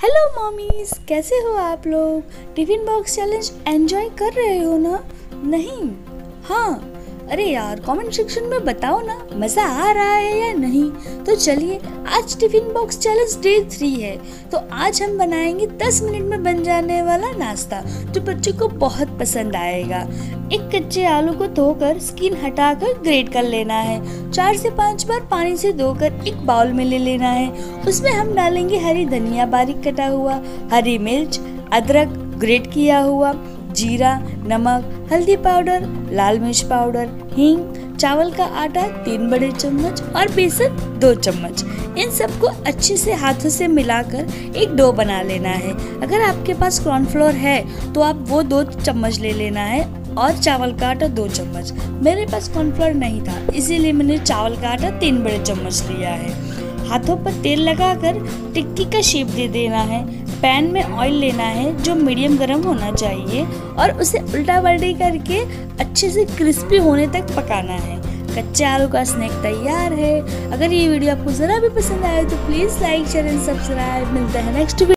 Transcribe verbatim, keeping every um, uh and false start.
Hello mommies, कैसे हो आप लोग। टिफिन बॉक्स चैलेंज एंजॉय कर रहे हो ना? नहीं? हाँ, अरे यार कमेंट सेक्शन में बताओ ना, मज़ा आ रहा है या नहीं। तो चलिए, आज tiffin box challenge day three है। तो आज हम बनाएंगे दस मिनट में बन जाने वाला नाश्ता जो बच्चों को बहुत पसंद आएगा। एक कच्चे आलू को धोकर स्किन हटाकर ग्रेट कर लेना है। चार से पाँच बार पानी से धोकर एक बाउल में ले लेना है। उसमें हम डालेंगे हरी धनिया बारीक कटा हुआ, हरी मिर्च, अदरक ग्रेट किया हुआ, जीरा, नमक, हल्दी पाउडर, लाल मिर्च पाउडर, हींग, चावल का आटा तीन बड़े चम्मच और बेसन दो चम्मच। इन सबको अच्छे से हाथों से मिलाकर एक डो बना लेना है। अगर आपके पास कॉर्नफ्लोर है तो आप वो दो चम्मच ले लेना है और चावल का आटा दो चम्मच। मेरे पास कॉर्नफ्लोर नहीं था, इसीलिए मैंने चावल का आटा तीन बड़े चम्मच लिया है। हाथों पर तेल लगाकर टिक्की का शेप दे देना है। पैन में ऑयल लेना है जो मीडियम गर्म होना चाहिए और उसे उल्टा पलटी करके अच्छे से क्रिस्पी होने तक पकाना है। कच्चे आलू का स्नैक तैयार है। अगर ये वीडियो आपको ज़रा भी पसंद आए तो please like share and subscribe. मिलता है नेक्स्ट वीडियो।